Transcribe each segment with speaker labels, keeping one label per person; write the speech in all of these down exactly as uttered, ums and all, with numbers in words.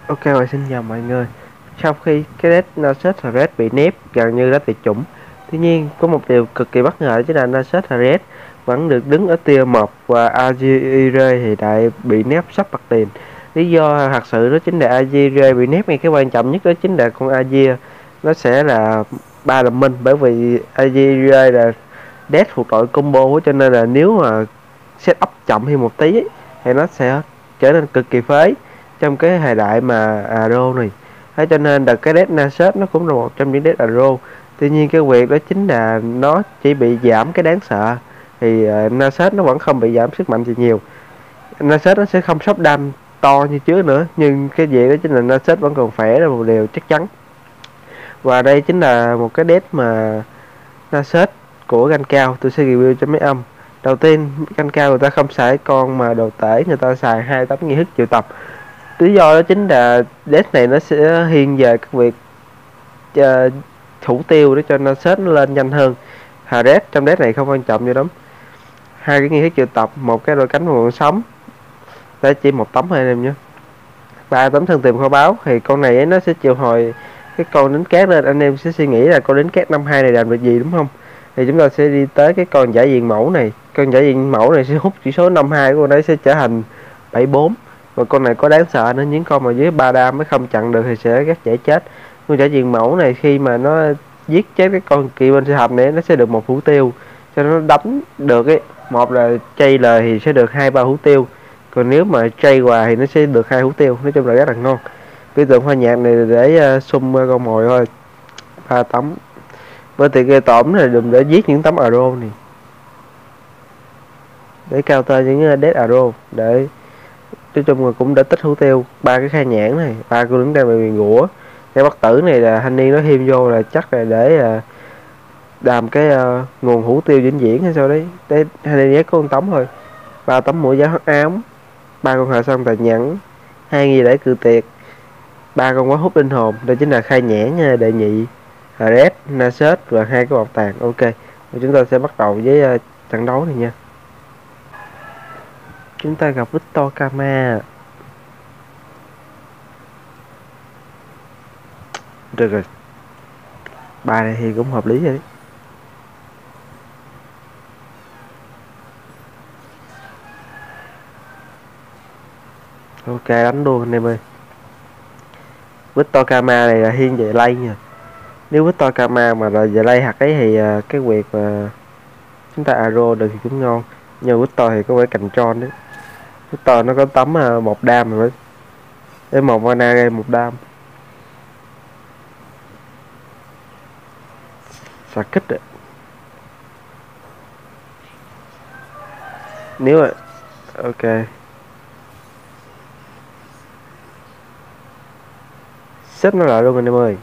Speaker 1: Ok và xin chào mọi người. Sau khi cái deck Narset Red bị nép gần như đã tuyệt chủng, tuy nhiên có một điều cực kỳ bất ngờ đó chính là Narset Red vẫn được đứng ở tier một và Azir thì lại bị nép sắp bật tiền. Lý do thật sự đó chính là Azir bị nép, ngay cái quan trọng nhất đó chính là con Azir nó sẽ là ba đồng minh, bởi vì Azir là deck thuộc đội combo, cho nên là nếu mà setup chậm thêm một tí ấy, thì nó sẽ trở nên cực kỳ phế trong cái thời đại mà Aro này. Thế cho nên là cái deck Nasus nó cũng là một trong những deck Aro. Tuy nhiên cái việc đó chính là nó chỉ bị giảm cái đáng sợ, thì uh, Nasus nó vẫn không bị giảm sức mạnh gì nhiều. Nasus nó sẽ không sốc đam to như trước nữa, nhưng cái việc đó chính là Nasus vẫn còn khỏe là một điều chắc chắn. Và đây chính là một cái deck mà Nasus của ganh cao tôi sẽ review cho mấy ông. Đầu tiên, ganh cao người ta không xài con mà đồ tể, người ta xài hai tấm nghi thức triệu tập. Lý do đó chính là deck này nó sẽ thiên về các việc uh, thủ tiêu để cho Nasus nó lên nhanh hơn. Hades trong deck này không quan trọng như lắm. Hai cái nghi thức triệu tập, một cái đôi cánh và một sống, để chỉ một tấm thôi anh em nhé. Ba tấm thân tìm kho báu, thì con này ấy, nó sẽ triệu hồi cái con đánh cát lên. Anh em sẽ suy nghĩ là con đánh cát năm hai này làm được gì đúng không? Thì chúng ta sẽ đi tới cái con giải diện mẫu này. Con giải diện mẫu này sẽ hút chỉ số năm hai của con đấy sẽ trở thành bảy bốn. Và con này có đáng sợ nữa, những con mà dưới ba đam mới không chặn được thì sẽ rất dễ chết. Con giải diện mẫu này khi mà nó giết chết cái con kỵ binh sẽ hợp này, nó sẽ được một hủ tiêu, cho nó đánh được ấy. Một là chay lời thì sẽ được hai ba hủ tiêu, còn nếu mà chay quà thì nó sẽ được hai hủ tiêu. Nói chung là rất là ngon. Cái tượng hoa nhạc này để uh, xung con mồi thôi. Ba tấm với tiền gây tổn là dùng để giết những tấm Aro này, để cao tên những dead Aro, để nói chung là cũng đã tích hủ tiêu. Ba cái khai nhãn này, ba cô đứng đang bị gũa. Cái bất tử này là thanh niên nó thêm vô là chắc là để uh, làm cái uh, nguồn hủ tiêu vĩnh viễn hay sao đấy. Để thanh niên ghét có con tấm thôi. Ba tấm mũi giáo hắc ám, ba con hạ song tài nhẫn, hai nghi để cự tiệt, ba con quá hút linh hồn. Đây chính là khai nhãn nha, đệ nhị Red Nasus và hai cái bảo tàng. Ok, và chúng ta sẽ bắt đầu với uh, trận đấu này nha. Chúng ta gặp Victor Kama. Được rồi, bài này thì cũng hợp lý rồi đấy. Ok, đánh luôn anh em ơi. Victor Kama này là thiên về lay nha. Nếu Victor Kama mà là về lay hạt ấy thì uh, cái việc mà chúng ta Aro được thì cũng ngon. Nhưng Victor thì có vẻ cạnh tròn đấy. Victor nó có tấm uh, một đam rồi đấy. Để một mana gây một đam. Xà kích đấy. Nếu mà ok, xếp nó lại luôn anh em ơi.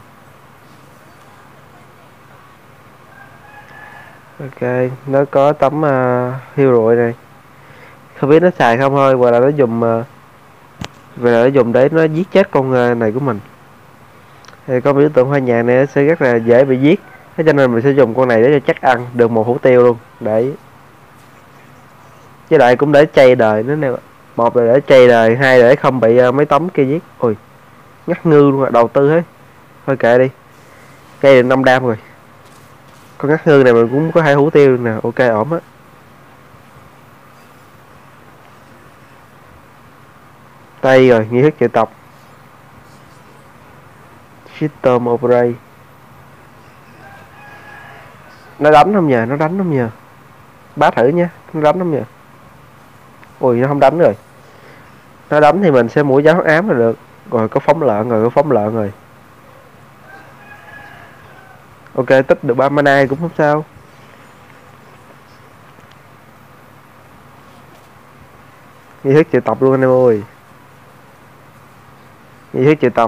Speaker 1: Ok, nó có tấm uh, hiêu rụi này, không biết nó xài không thôi, hoặc là nó dùng uh, về là nó dùng để nó giết chết con uh, này của mình. Thì con biểu tượng hoa nhàn này sẽ rất là dễ bị giết, thế cho nên mình sẽ dùng con này để cho chắc ăn được một hủ tiêu luôn. Đấy, với lại cũng để chay đời nữa nè. Một là để chay đời, hai là để không bị uh, mấy tấm kia giết. Ui, ngắt ngư luôn, đầu tư hết. Thôi kệ đi, cây được năm đam rồi. Con ngắt ngư này mình cũng có hai hủ tiêu nè. Ok, ổn á. Đây rồi, nghi thức triệu tập System Operate. Nó đánh không nhờ, nó đánh không nhờ. Bá thử nha, nó đánh không nhờ. Ui, nó không đánh rồi. Nó đánh thì mình sẽ mũi giáo hắc ám là được. Rồi có phóng lợn rồi, có phóng lợn rồi. Ok, tích được ba mana cũng không sao. Nghi thức triệu tập luôn anh em ơi. Nghi thức triệu tập.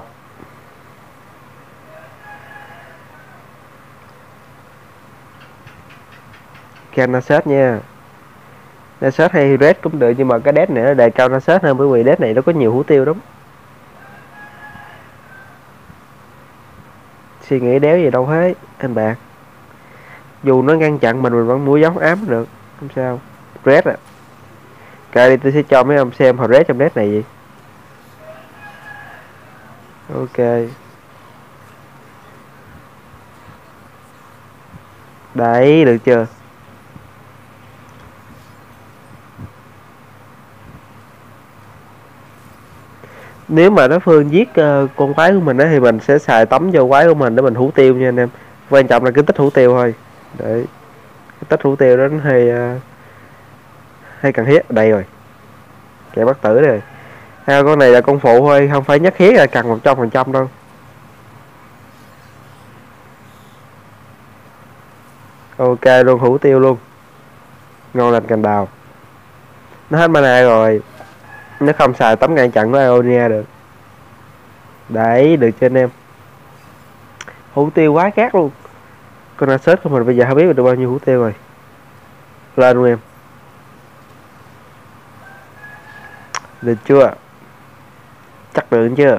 Speaker 1: Can Nasus nha. Nasus hay Red cũng được, nhưng mà cái deck này nó đề cao Nasus hơn, bởi vì deck này nó có nhiều hủ tiêu lắm. Suy nghĩ đéo gì đâu hết anh bạn. Dù nó ngăn chặn mình mình vẫn mua giống ám được, không sao. Red à, kệ đi, tôi sẽ cho mấy ông xem hồi Red trong deck này gì. Ok. Đấy, được chưa? Nếu mà đối phương giết uh, con quái của mình á thì mình sẽ xài tấm vô quái của mình để mình hủ tiêu nha anh em. Quan trọng là cái tích hủ tiêu thôi. Đấy, cái tích hủ tiêu đó nó hơi uh, hơi cần thiết. Đây rồi, kẻ bắt tử đây. Theo con này là con phụ thôi, không phải nhất thiết là cần một trăm phần trăm đâu. Ok luôn, hủ tiêu luôn. Ngon lành cành đào. Nó hết mana rồi, nó không xài tấm ngăn chặn của Ionia được. Đấy, được cho anh em. Hủ tiêu quá cát luôn. Con Nasus của mình bây giờ không biết được bao nhiêu hủ tiêu rồi. Lên luôn em. Được chưa? Chất lượng chưa?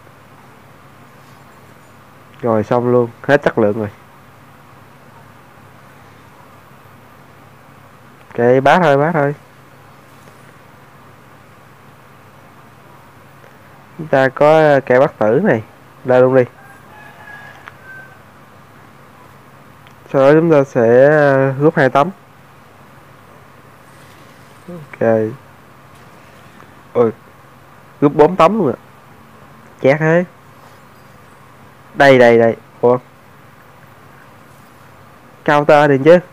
Speaker 1: Rồi xong luôn, hết chất lượng rồi. Kệ bá thôi, bá thôi. Chúng ta có kẻ bắt tử này. Lên luôn đi. Sau đó chúng ta sẽ rút hai tấm. Ok. Ôi, rút bốn tấm luôn ạ. Chát thế. Đây đây đây. Ủa, counter đi chứ.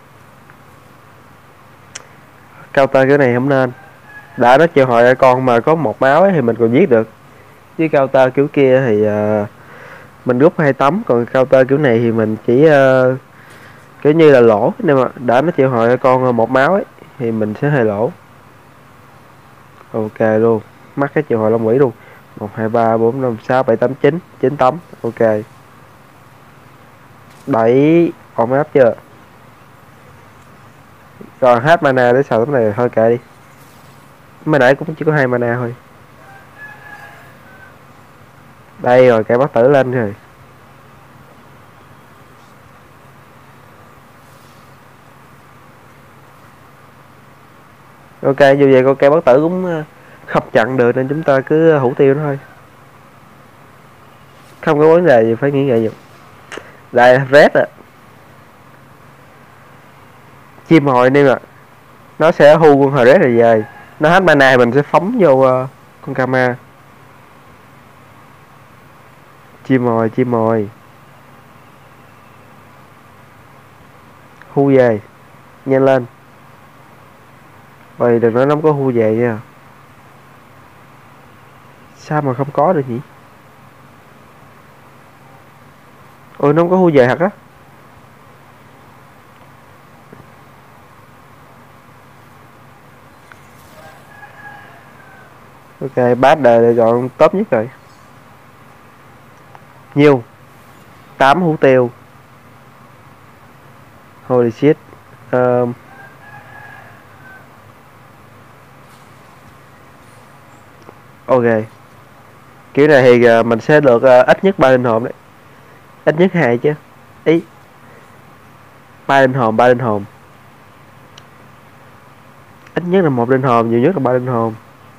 Speaker 1: Counter cái này không nên. Đã nó triệu hồi con mà có một máu ấy thì mình còn giết được. Chứ counter kiểu kia thì uh, mình rút hai tấm. Còn counter kiểu này thì mình chỉ uh, kiểu như là lỗ. Nhưng mà đã nó triệu hồi con một máu ấy thì mình sẽ hơi lỗ. Ok luôn. Mắc cái triệu hồi long quỷ luôn. Một hai ba bốn năm sáu bảy tám chín. Chín tấm. Ok. Đẩy on áp chưa? Rồi hết mana để xài tấm này thôi, kệ đi. Mới nãy cũng chỉ có hai mana thôi. Đây rồi, kẻ bắt tử lên rồi. Ok, dù vậy con kẻ bắt tử cũng không chặn được nên chúng ta cứ hủ tiêu nó thôi. Không có vấn đề gì phải nghĩ ngợi nhiều. Đây red à. Chim hồi đi mà. Nó sẽ hù con hồi red rồi về. Nó hết mana mình sẽ phóng vô uh, con Kama. Chim mồi, chim mồi. Hu về. Nhanh lên. Ôi đừng nói nó có hu về nha. Sao mà không có được nhỉ? Ôi nó không có hu về thật á. Ok, bát đời để chọn top nhất rồi. Nhiêu? Tám hủ tiêu. Holy shit. Um, ok. Kiểu này thì uh, mình sẽ được uh, ít nhất ba linh hồn đấy. Ít nhất hai chứ. Ý. ba linh hồn, ba linh hồn. Ít nhất là một linh hồn, nhiều nhất là ba linh hồn.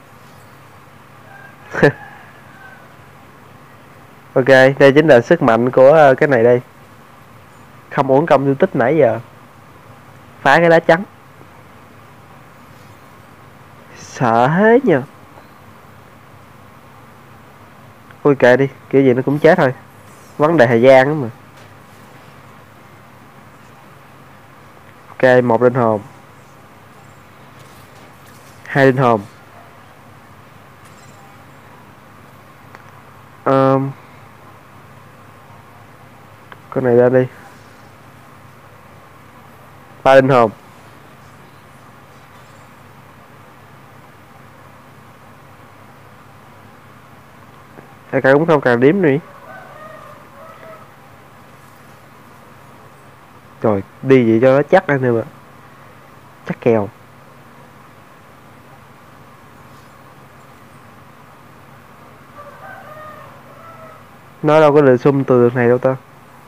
Speaker 1: Ok, đây chính là sức mạnh của uh, cái này đây. Không uổng công du tích nãy giờ. Phá cái lá trắng. Sợ hết nhờ. Ôi kệ đi, kiểu gì nó cũng chết thôi. Vấn đề thời gian đó mà. Ok, một linh hồn. Hai linh hồn. Um, con này ra đi. Ba linh hồn. Thầy cả cũng không cần đếm nữa. Rồi đi vậy cho nó chắc anh em ạ. Chắc kèo. Nó đâu có được xung từ đường này đâu ta.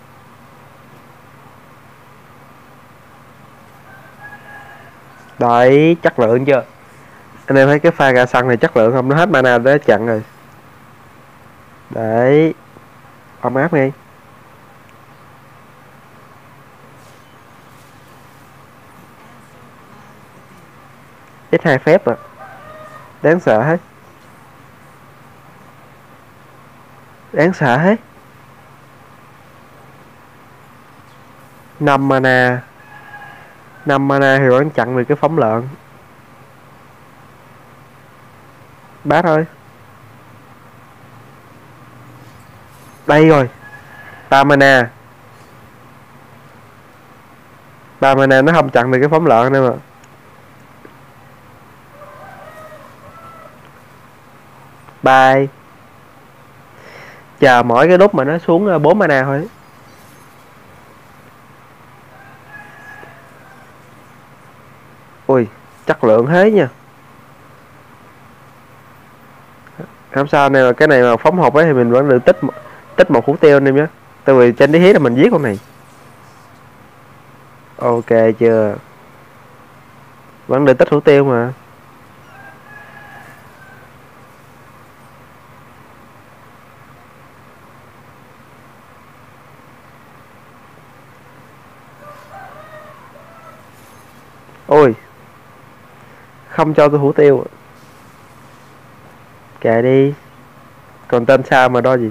Speaker 1: Đấy, chất lượng chưa? Anh em thấy cái pha gà xăng này chất lượng không? Nó hết mana để chặn rồi. Đấy, ấm áp ngay. Ít hai phép à. Đáng sợ hết. Đáng sợ hết. Năm mana. Năm mana thì vẫn chặn được cái phóng lợn. Bát thôi. Đây rồi. Ba mana. Ba mana nó không chặn được cái phóng lợn nữa mà. Bye. Chờ mỗi cái lúc mà nó xuống bốn mana thôi. Ui, chất lượng thế nha. Không sao, này mà cái này mà phóng hộp ấy thì mình vẫn được tích tích một hũ tiêu anh em nhé. Tại vì trên lý thuyết là mình giết con này. Ok chưa? Vẫn được tích hũ tiêu mà. Ôi, không cho tôi hũ tiêu. Kệ đi. Còn tên sao mà đo gì.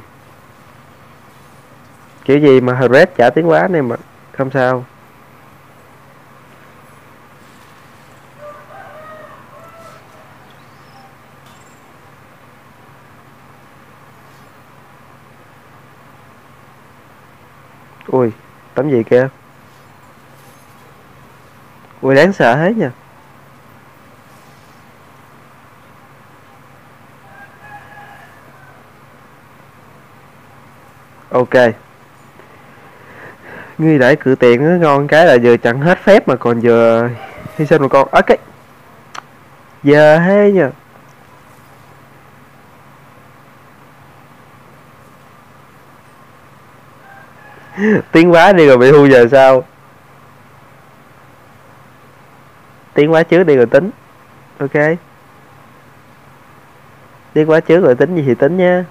Speaker 1: Kiểu gì mà Red trả tiếng quá này mà. Không sao. Ui, tấm gì kìa. Ui, đáng sợ hết nha. Ok. Nghi đẩy cự tiền nó ngon cái là vừa chặn hết phép mà còn vừa hy sinh một con. Ớ cái giờ thế nha. Tiến quá đi rồi bị thu giờ sao. Tiến quá trước đi rồi tính. Ok. Tiến quá trước rồi tính gì thì tính nha.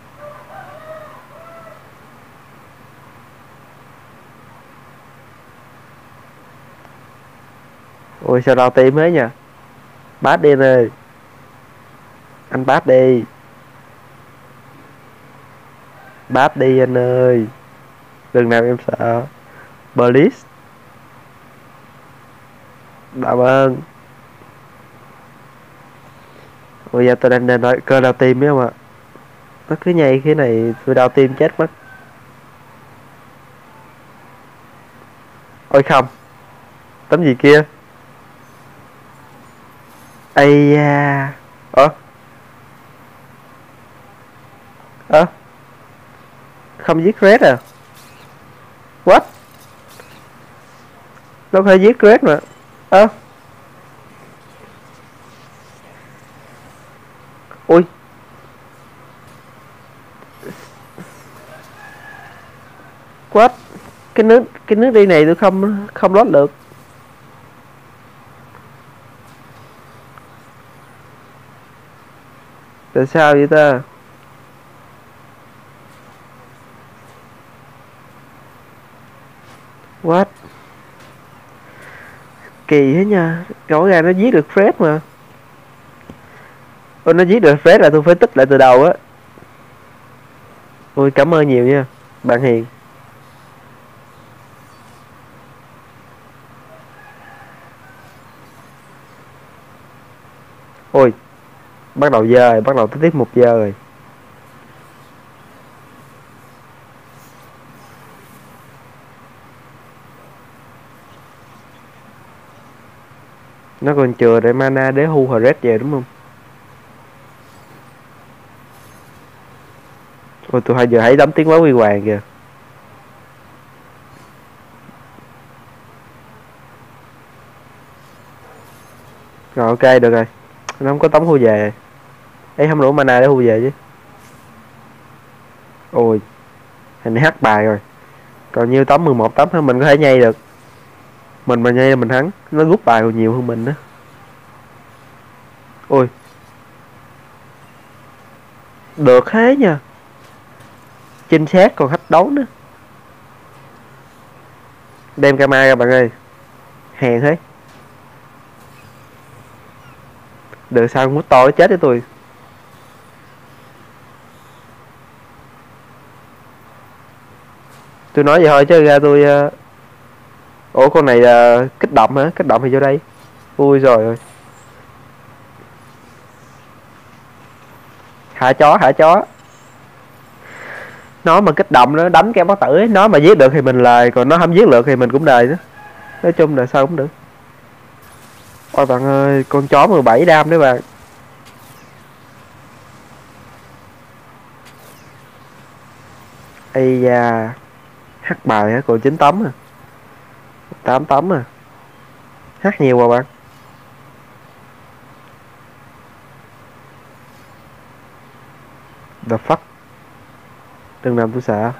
Speaker 1: Ôi sao đau tim thế nha. Bát đi anh ơi. Anh bát đi. Bát đi anh ơi. Đừng nào em sợ. Bliss. Cảm ơn. Ôi giờ tôi đang đang nói cơ đau tim biết không ạ. Nó cứ nhây cái này tôi đau tim chết mất. Ôi không. Tấm gì kia. Ây da. Ơ Ơ không giết Red à. What. Nó phải giết Red mà. Ơ Ui. What. Cái nước cái nước đi này tôi không không lót được. Tại sao vậy ta. What. Kỳ thế nha. Rõ ràng nó giết được Fred mà. Ôi nó giết được Fred là tôi phải tích lại từ đầu á. Ôi cảm ơn nhiều nha bạn Hiền. Ôi bắt đầu giờ rồi, bắt đầu tới tiếp một giờ rồi. Nó còn chừa để mana để hu Red về đúng không. Ôi tôi hai giờ thấy đấm tiếng quá huy hoàng kìa. Rồi ok được rồi. Nó không có tống hu về. Ấy không đủ mana để hu về chứ. Ôi hình này hát bài rồi. Còn nhiêu tấm mười một tấm thôi mình có thể nhây được. Mình mà nhây là mình thắng. Nó rút bài còn nhiều hơn mình đó. Ôi được thế nha. chính xác còn thách đấu nữa. Đem camera ra bạn ơi. Hèn thế. Đợi sao mút to chết với tôi. Tôi nói vậy thôi chứ ra tôi uh... ủa con này uh, kích động hả? Kích động thì vô đây. Ui rồi rồi. Hả chó hả chó. Nó mà kích động nó đánh cái bó tử ấy. Nó mà giết được thì mình lời, còn nó không giết được thì mình cũng đời đó. Nói chung là sao cũng được. Ôi bạn ơi, con chó mười bảy đam đấy bạn. Ây da. Hắt bài hả? Còn chín tấm à. tám tấm à. Hát nhiều mà bạn. The fuck. Đừng làm tôi sợ.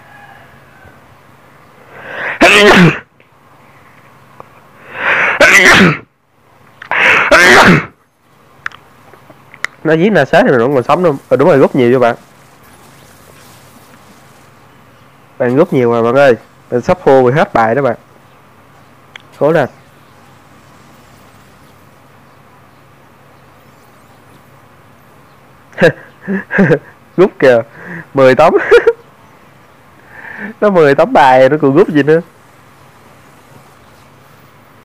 Speaker 1: Nó giết là sát thì mình vẫn còn sống đâu. Ờ, đúng rồi, rút nhiều cho bạn. Bạn rút nhiều mà bạn ơi. Bạn sắp khô rồi hết bài đó bạn. Cố lên. Rút kìa. mười tấm. Nó mười tấm bài nó còn rút gì nữa.